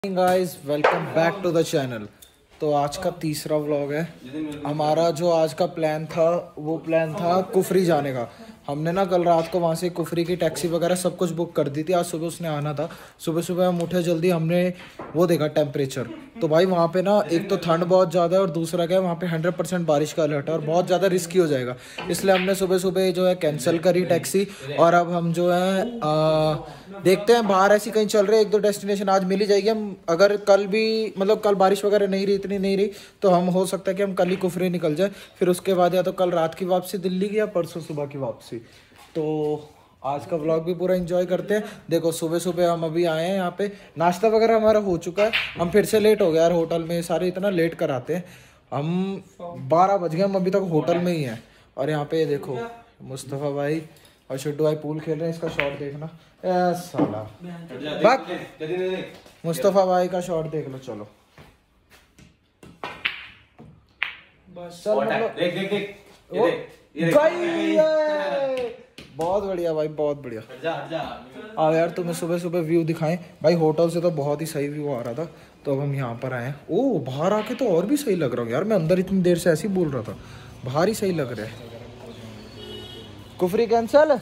Guys welcome back to the channel. तो आज का तीसरा व्लॉग है हमारा। जो आज का प्लान था वो प्लान था कुफरी जाने का। हमने ना कल रात को वहाँ से कुफरी की टैक्सी वगैरह सब कुछ बुक कर दी थी। आज सुबह उसने आना था। सुबह सुबह हम उठे जल्दी, हमने वो देखा टेम्परेचर। तो भाई वहाँ पे ना एक तो ठंड बहुत ज़्यादा है और दूसरा क्या है, वहाँ पे 100% बारिश का अलर्ट है और बहुत ज़्यादा रिस्की हो जाएगा। इसलिए हमने सुबह सुबह जो है कैंसिल करी टैक्सी। और अब हम जो है देखते हैं, बाहर ऐसी कहीं चल रहे हैं। एक दो डेस्टिनेशन आज मिल ही जाएगी। हम अगर कल भी मतलब कल बारिश वगैरह नहीं रही, इतनी नहीं रही, तो हम हो सकता है कि हम कल ही कुफरी निकल जाए। फिर उसके बाद या तो कल रात की वापसी दिल्ली की या परसों सुबह की वापसी। तो आज का व्लॉग भी पूरा एंजॉय करते हैं। देखो सुबह सुबह हम अभी आए हैं यहाँ पे, नाश्ता वगैरह हमारा हो चुका है। हम फिर से लेट हो गया यार, होटल में सारे इतना लेट कराते हैं। हम 12 बज गए, हम अभी तक होटल में ही हैं। और यहाँ पे देखो मुस्तफ़ा भाई और शुड्डू भाई पूल खेल रहे हैं। इसका शॉट देखना साला, मुस्तफ़ा भाई का शॉट देख लो। चलो बहुत बढ़िया भाई, बहुत बढ़िया। आओ यार तुम्हें सुबह सुबह व्यू दिखाएं। भाई होटल से तो बहुत ही सही व्यू आ रहा था। तो अब हम यहाँ पर आए हैं। ओ बाहर आके तो और भी सही लग रहा हूँ यार। मैं अंदर इतनी देर से ऐसे ही बोल रहा था, बाहर ही सही लग रहा है। कुफरी कैंसल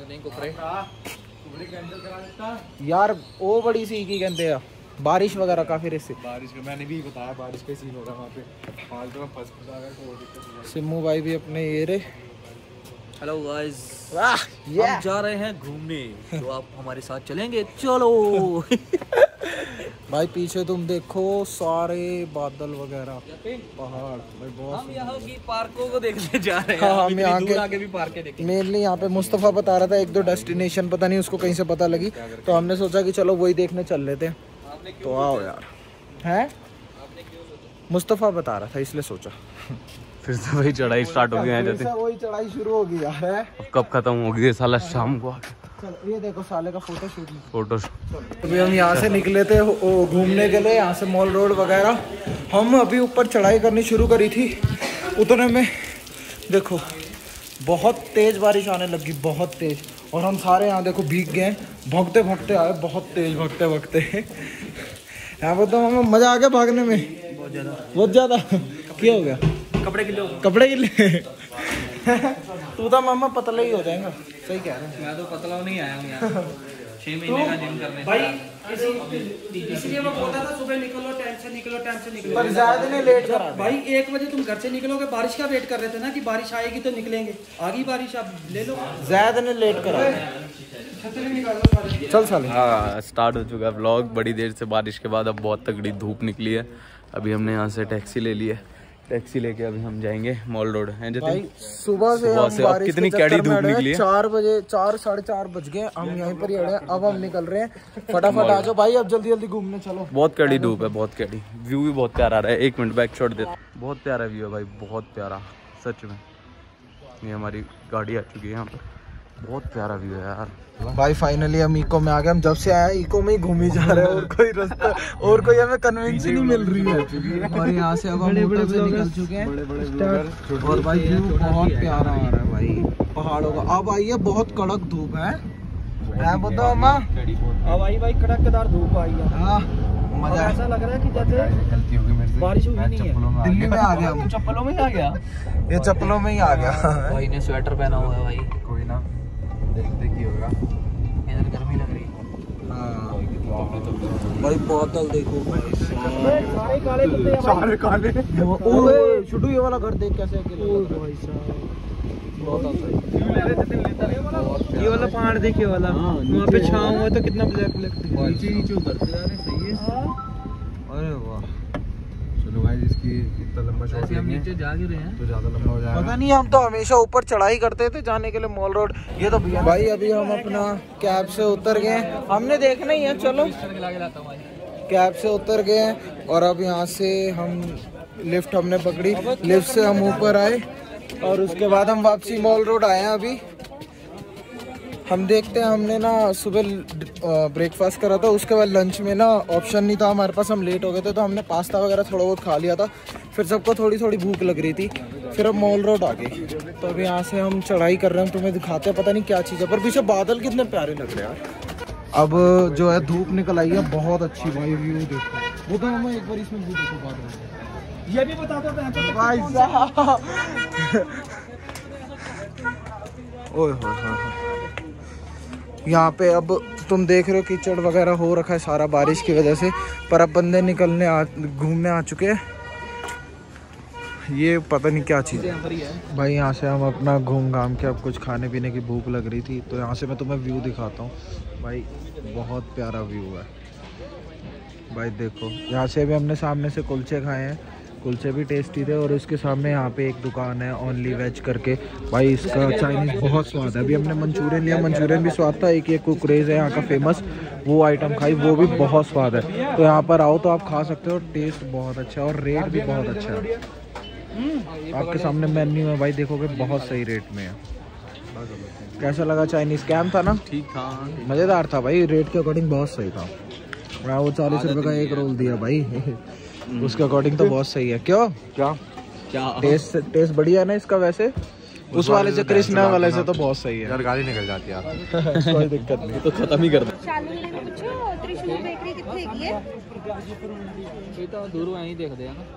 यार, वो बड़ी सी की कहते हैं बारिश वगैरह काफी रिस्क। बारिश का मैंने भी बताया, बारिश का सीन हो रहा है वहाँ पे। फालतू में फंस गया तो दिक्कत। सिम्मू भाई भी अपने ये रे। हेलो गाइस, हम जा रहे हैं घूमने, तो आप हमारे साथ चलेंगे? चलो। भाई पीछे तुम देखो सारे बादल वगैरह, पहाड़। भाई बहुत हम यहाँ की पार्कों को देखने जा रहे हैं। हाँ, हम यहाँ के आगे भी पार्कें देखेंगे। मेनली यहाँ पे मुस्तफ़ा बता रहा था एक दो डेस्टिनेशन, पता नहीं उसको कहीं से पता लगी, तो हमने सोचा कि चलो वही देखने चल लेते हैं। तो आओ यार। हैं मुस्तफ़ा बता रहा था इसलिए सोचा। फिर से वही चढ़ाई स्टार्ट हो गई है। जैसे वही चढ़ाई शुरू हो गई यार। अब कब खत्म होगी साला? शाम को चलो ये देखो साले का फोटो शूट। फोटो अभी हम यहाँ से निकले थे घूमने के लिए, यहाँ से मॉल रोड वगैरह। हम अभी ऊपर चढ़ाई करनी शुरू करी थी, उतने में देखो बहुत तेज बारिश आने लगी, बहुत तेज। और हम सारे यहाँ देखो भीग गए, भागते भागते आए, बहुत तेज भागते भागते। यहाँ पर तो हमें मजा आ गया भागने में, बहुत ज्यादा। क्या हो गया? कपड़े गिले। तू तो मामा पतला ही हो जाएगा। सही कह रहा है। मैं तो पतला नहीं आया हूँ यार। 6 महीने का जिम करने भाई, इसलिए मैं बोलता था सुबह निकलो, टाइम से निकलो, टाइम से निकलो। पर ज्यादा नहीं लेट करा भाई 1 बजे तुम घर से निकलोगे, बारिश का वेट कर रहे थे ना कि बारिश आएगी तो निकलेंगे। आ गई बारिश, अब ले लो। ज्यादा नहीं लेट करा। चल साले। हाँ, स्टार्ट हो चुका है व्लॉग। बड़ी देर से बारिश के बाद अब बहुत तगड़ी धूप निकली है। अभी हमने यहाँ से टैक्सी ले ली है। टैक्सी लेके अभी हम जाएंगे मॉल रोड। हैं भाई सुबह से अब कितनी कैडी धूप निकली है। 4 बजे 4 साढ़े 4 बज गए, हम यहीं पर ही अड़े हैं। अब हम निकल रहे हैं, फटाफट आ जाओ भाई, अब जल्दी जल्दी घूमने चलो। बहुत कैडी धूप है, बहुत कैडी। व्यू भी बहुत प्यारा आ रहा है। 1 मिनट बैक शॉट दे। बहुत प्यारा व्यू है भाई, बहुत प्यारा सच में। ये हमारी गाड़ी आ चुकी है यहाँ पर। बहुत प्यारा व्यू है यार। भाई फाइनली हम इको में आ गए। हम जब से आए इको में ही घूम ही जा रहे हैं, और कोई रास्ता और कोई हमें कन्वेंस नहीं मिल रही है। और यहाँ से अब हम होटल से निकल चुके हैं। और भाई व्यू बहुत प्यारा आ रहा है भाई पहाड़ों का। अब आई है बहुत कड़क धूप है, बताओ माँ। अब आई भाई कड़कदार धूप आई है। हाँ मजा, ऐसा लग रहा है कि जैसे गलती हो गई मेरे से, बारिश हुई नहीं है। दिल्ली में आ गया। चप्पलों में ही आ गया, ये चप्पलों में ही आ गया। भाई ने स्वेटर पहना हुआ है भाई। कोई ना, देखते की होगा। इधर गर्मी लग रही है। भाई बादल देखो भाई, सारे काले कुत्ते, सारे काले। ओए शुडू ये वाला घर देख कैसे अकेले भाई साहब। ये वाला पहाड़ देखिए वाला, वहाँ पे छाँव हुआ तो कितना ब्लैक ब्लैक नीचे उतरते जा रहे। सही है। अरे वाह। चलो गाइस, इसकी इतना लंबा शॉट हम नीचे जा रहे हैं तो ज्यादा लंबा हो जाएगा। पता नहीं, हम तो हमेशा ऊपर चढ़ाई करते थे जाने के लिए मॉल रोड। ये तो भाई अभी हम अपना कैब से उतर गए, हमने देखना ही है। चलो कैब से उतर गए और अब यहाँ से हम लिफ्ट हमने पकड़ी, लिफ्ट से हम ऊपर आए और उसके बाद हम वापसी मॉल रोड आए हैं। अभी हम देखते हैं, हमने ना सुबह ब्रेकफास्ट करा था, उसके बाद लंच में ना ऑप्शन नहीं था हमारे पास, हम लेट हो गए थे, तो हमने पास्ता वगैरह थोड़ा बहुत खा लिया था। फिर सबको थोड़ी थोड़ी भूख लग रही थी, फिर अब मॉल रोड आ गई। तो अभी यहाँ से हम चढ़ाई कर रहे हैं, तुम्हें दिखाते हैं पता नहीं क्या चीज़ है, पर पीछे बादल कितने प्यारे लग रहे हैं यार। अब जो है धूप निकल आई है, बहुत अच्छी भाई व्यू देखो। वो तो मैं एक बार इसमें व्यू देखो बाद में ये भी बता दो भाई साहब। ओए यहाँ पे अब तुम देख रहे हो कीचड़ वगैरह हो रखा है सारा बारिश की वजह से, पर अब बंदे निकलने घूमने आ चुके हैं। ये पता नहीं क्या चीज़ है भाई। यहाँ से हम अपना घूम घाम के अब कुछ खाने पीने की भूख लग रही थी, तो यहाँ से मैं तुम्हें व्यू दिखाता हूँ भाई। बहुत प्यारा व्यू है भाई, देखो यहाँ से अभी हमने सामने से कुलचे खाए हैं, कुलचे भी टेस्टी थे। और उसके सामने यहाँ पे एक दुकान है ओनली वेज करके, भाई इसका चाइनीज़ बहुत स्वाद है। अभी हमने मंचूरियन लिया, मंचूरियन भी स्वाद था। एक ये कुकरेज है यहाँ का फेमस, वो आइटम खाई, वो भी बहुत स्वाद है। तो यहाँ पर आओ तो आप खा सकते हो, टेस्ट बहुत अच्छा है और रेट भी बहुत अच्छा है। आपके सामने मेन्यू है भाई, देखोगे बहुत सही रेट में है। कैसा लगा चाइनीज़? कैम था ना? ठीक था, मज़ेदार था भाई, रेट के अकॉर्डिंग बहुत सही था। वो 40 रुपये का एक रोल दिया भाई, उसके अकॉर्डिंग तो बहुत सही है। क्यों क्या टेस्ट बढ़िया है ना इसका वैसे? उस वाले से कृष्णा वाले से तो बहुत सही है। गाड़ी निकल जाती है कोई दिक्कत नहीं, तो खत्म ही कर दो। दूर वहीं देख दे ना।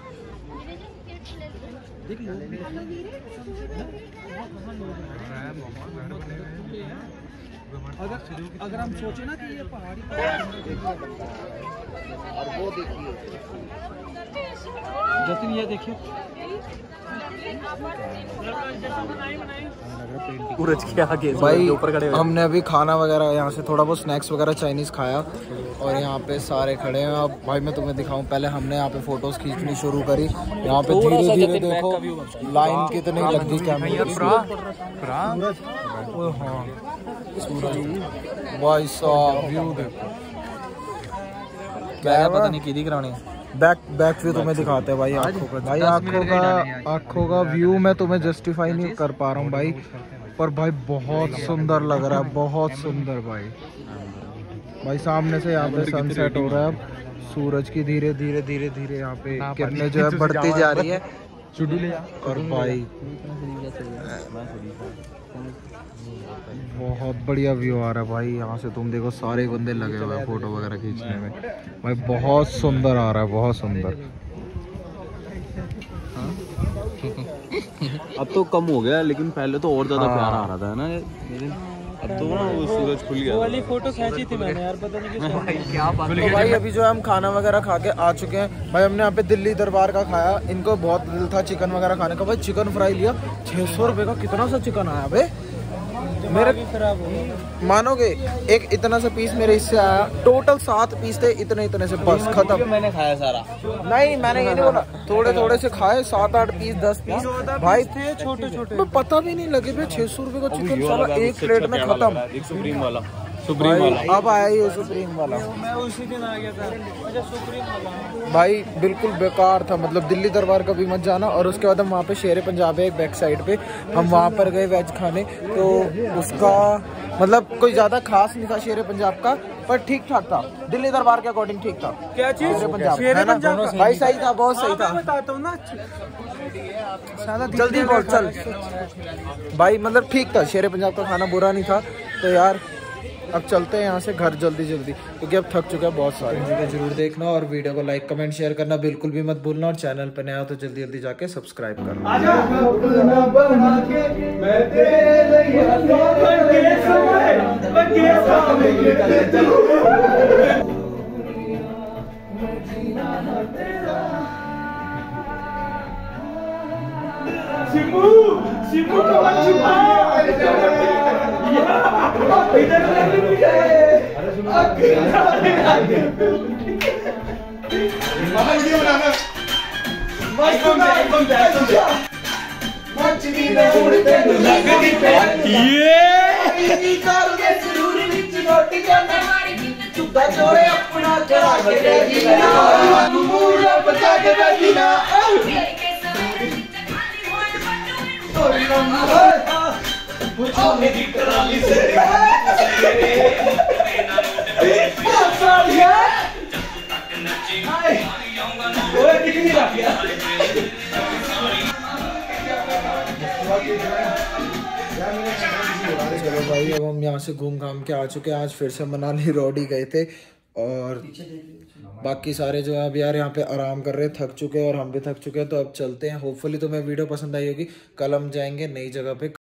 अगर हम सोचे ना कि ये पहाड़ी और वो देखिए जतिन, ये देखिए के आगे भाई ऊपर खड़े हमने अभी खाना वगैरह यहाँ से थोड़ा बहुत स्नैक्स वगैरह चाइनीज़ खाया और यहाँ पे सारे खड़े हैं। अब भाई मैं तुम्हें दिखाऊं, पहले हमने यहाँ पे फोटोज खींचनी शुरू करी। यहाँ पे धीरे धीरे देखो लाइन कितनी लग गई कैमरे। भाई साहब व्यू देखो, क्या पता नहीं किधर करानी। बैक व्यू तुम्हें दिखाते हैं भाई आँखों का व्यू मैं तुम्हें जस्टिफाई नहीं कर पा रहा हूँ भाई, पर भाई बहुत सुंदर लग रहा है, बहुत सुंदर भाई। सामने से यहाँ पे सनसेट हो रहा है, अब सूरज की धीरे धीरे धीरे धीरे यहाँ पे किरणें जो है बढ़ती जा रही है। और भाई बहुत बढ़िया व्यू आ रहा है भाई। यहाँ से तुम देखो सारे बंदे लगे हुए हैं फोटो वगैरह खींचने में भाई, बहुत सुंदर आ रहा है, बहुत सुंदर। अब तो कम हो गया, लेकिन पहले तो और ज्यादा प्यारा आ रहा था ना। अब तो ना वो सूरज खुल गया। वो वाली फोटो खींची थी मैंने यार, पता नहीं क्या बात। तो भाई अभी जो है हम खाना वगैरह खा के आ चुके हैं भाई। हमने यहाँ पे दिल्ली दरबार का खाया, इनको बहुत दिल था चिकन वगैरह खाने का भाई। चिकन फ्राई लिया 600 रुपये का, कितना सा चिकन आया भाई मेरे, खराब हो मानोगे? एक इतना सा पीस मेरे इससे आया, टोटल 7 पीस थे, इतने से बस खत्म। मैंने खाया सारा। नहीं मैंने ये नहीं बोला, थोड़े से खाए, 7-8 पीस 10 पीस भाई थे छोटे। पता भी नहीं लगे भाई 600 रुपये का चिकन सारा एक प्लेट में खत्म। सुप्रीम वाला अब आया ही सुप्रीम वाला, मैं उसी दिन आ गया था। अच्छा सुप्रीम वाला भाई बिल्कुल बेकार था, मतलब दिल्ली दरबार कभी मत जाना। और उसके बाद हम वहाँ पे शेर पंजाब है एक बैक साइड पे, हम वहाँ पर गए वेज खाने। तो उसका मतलब कोई ज्यादा खास नहीं था शेर पंजाब का, पर ठीक ठाक था, दिल्ली दरबार के अकॉर्डिंग ठीक था। क्या चीज? शेर पंजाब है ना भाई, सही था, बहुत सही था। बताता हूँ ना, जल्दी बोल चल भाई, मतलब ठीक था, शेर पंजाब का खाना बुरा नहीं था। तो यार अब चलते हैं यहाँ से घर जल्दी क्योंकि अब थक चुका है बहुत सारे। वीडियो जरूर देखना और वीडियो को लाइक कमेंट शेयर करना बिल्कुल भी मत भूलना। और चैनल पर नया हो तो जल्दी जाके सब्सक्राइब करना। चलो भाई अब हम यहाँ से घूम घाम के आ चुके हैं। आज फिर से मनाली रोड ही गए थे और बाकी सारे जो है अब यार यहाँ पे आराम कर रहे हैं, थक चुके हैं और हम भी थक चुके हैं। तो अब चलते हैं। होपफुली तुम्हें वीडियो पसंद आई होगी। कल हम जाएंगे नई जगह पे।